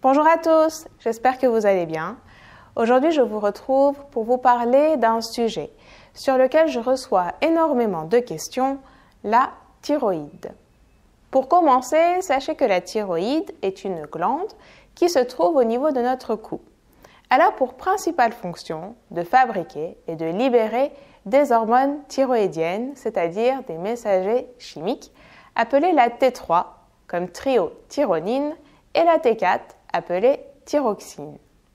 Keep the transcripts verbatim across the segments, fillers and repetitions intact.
Bonjour à tous, j'espère que vous allez bien. Aujourd'hui, je vous retrouve pour vous parler d'un sujet sur lequel je reçois énormément de questions, la thyroïde. Pour commencer, sachez que la thyroïde est une glande qui se trouve au niveau de notre cou. Elle a pour principale fonction de fabriquer et de libérer des hormones thyroïdiennes, c'est-à-dire des messagers chimiques, appelés la T trois, comme triiothyronine, et la T quatre, appelée thyroxine.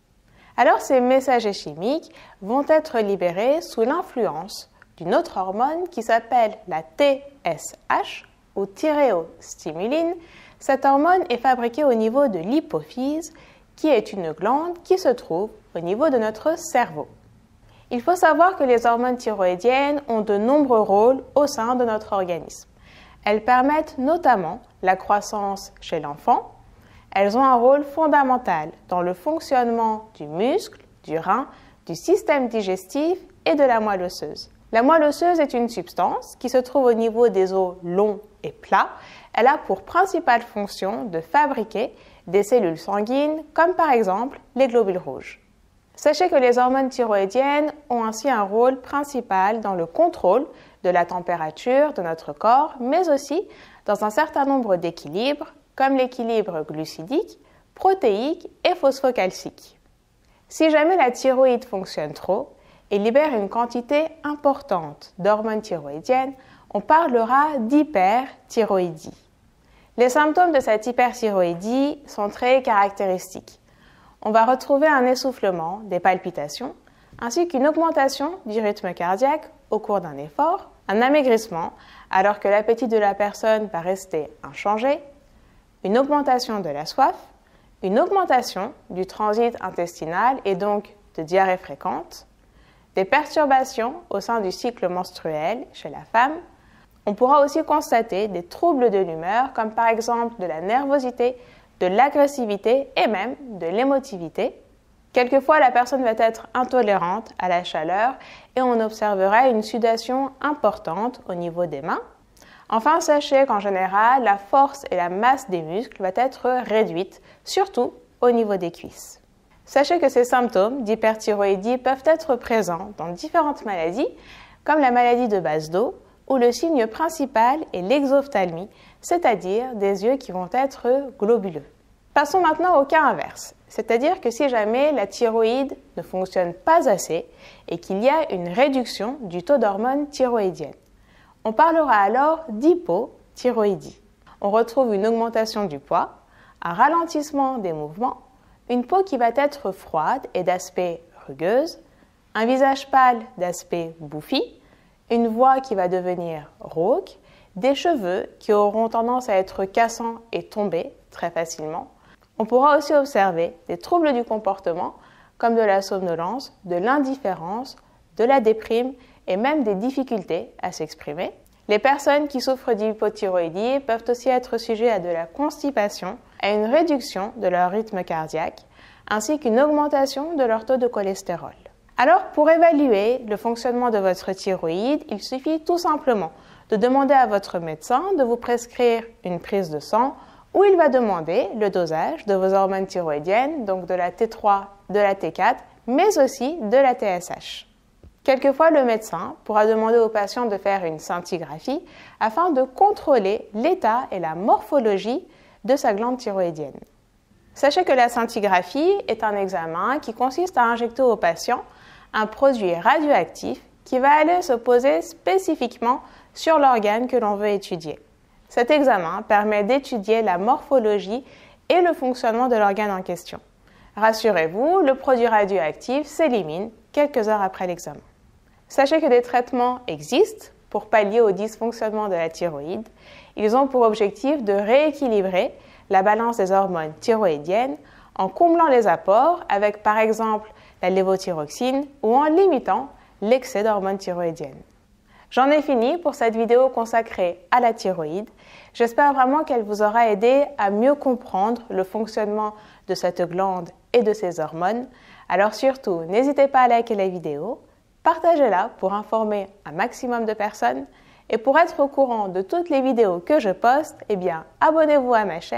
Alors ces messagers chimiques vont être libérés sous l'influence d'une autre hormone qui s'appelle la T S H ou thyréostimuline. Cette hormone est fabriquée au niveau de l'hypophyse, qui est une glande qui se trouve au niveau de notre cerveau. Il faut savoir que les hormones thyroïdiennes ont de nombreux rôles au sein de notre organisme. Elles permettent notamment la croissance chez l'enfant. Elles ont un rôle fondamental dans le fonctionnement du muscle, du rein, du système digestif et de la moelle osseuse. La moelle osseuse est une substance qui se trouve au niveau des os longs et plats. Elle a pour principale fonction de fabriquer des cellules sanguines, comme par exemple les globules rouges. Sachez que les hormones thyroïdiennes ont ainsi un rôle principal dans le contrôle de la température de notre corps, mais aussi dans un certain nombre d'équilibres, comme l'équilibre glucidique, protéique et phosphocalcique. Si jamais la thyroïde fonctionne trop et libère une quantité importante d'hormones thyroïdiennes, on parlera d'hyperthyroïdie. Les symptômes de cette hyperthyroïdie sont très caractéristiques. On va retrouver un essoufflement, des palpitations, ainsi qu'une augmentation du rythme cardiaque au cours d'un effort, un amaigrissement alors que l'appétit de la personne va rester inchangé, une augmentation de la soif, une augmentation du transit intestinal et donc de diarrhée fréquente, des perturbations au sein du cycle menstruel chez la femme. On pourra aussi constater des troubles de l'humeur comme par exemple de la nervosité, de l'agressivité et même de l'émotivité. Quelquefois, la personne va être intolérante à la chaleur et on observera une sudation importante au niveau des mains. Enfin, sachez qu'en général, la force et la masse des muscles va être réduite, surtout au niveau des cuisses. Sachez que ces symptômes d'hyperthyroïdie peuvent être présents dans différentes maladies, comme la maladie de Basedow, où le signe principal est l'exophthalmie, c'est-à-dire des yeux qui vont être globuleux. Passons maintenant au cas inverse, c'est-à-dire que si jamais la thyroïde ne fonctionne pas assez et qu'il y a une réduction du taux d'hormones thyroïdiennes. On parlera alors d'hypothyroïdie. On retrouve une augmentation du poids, un ralentissement des mouvements, une peau qui va être froide et d'aspect rugueuse, un visage pâle d'aspect bouffi, une voix qui va devenir rauque, des cheveux qui auront tendance à être cassants et tomber très facilement. On pourra aussi observer des troubles du comportement comme de la somnolence, de l'indifférence, de la déprime et même des difficultés à s'exprimer. Les personnes qui souffrent d'hypothyroïdie peuvent aussi être sujets à de la constipation, à une réduction de leur rythme cardiaque, ainsi qu'une augmentation de leur taux de cholestérol. Alors, pour évaluer le fonctionnement de votre thyroïde, il suffit tout simplement de demander à votre médecin de vous prescrire une prise de sang où il va demander le dosage de vos hormones thyroïdiennes, donc de la T trois, de la T quatre, mais aussi de la T S H. Quelquefois, le médecin pourra demander au patient de faire une scintigraphie afin de contrôler l'état et la morphologie de sa glande thyroïdienne. Sachez que la scintigraphie est un examen qui consiste à injecter au patient un produit radioactif qui va aller se poser spécifiquement sur l'organe que l'on veut étudier. Cet examen permet d'étudier la morphologie et le fonctionnement de l'organe en question. Rassurez-vous, le produit radioactif s'élimine quelques heures après l'examen. Sachez que des traitements existent pour pallier au dysfonctionnement de la thyroïde. Ils ont pour objectif de rééquilibrer la balance des hormones thyroïdiennes en comblant les apports avec par exemple la lévothyroxine ou en limitant l'excès d'hormones thyroïdiennes. J'en ai fini pour cette vidéo consacrée à la thyroïde. J'espère vraiment qu'elle vous aura aidé à mieux comprendre le fonctionnement de cette glande et de ses hormones. Alors surtout, n'hésitez pas à liker la vidéo, partagez-la pour informer un maximum de personnes et pour être au courant de toutes les vidéos que je poste, eh bien, abonnez-vous à ma chaîne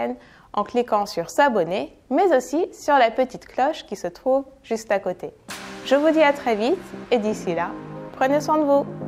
en cliquant sur s'abonner, mais aussi sur la petite cloche qui se trouve juste à côté. Je vous dis à très vite et d'ici là, prenez soin de vous.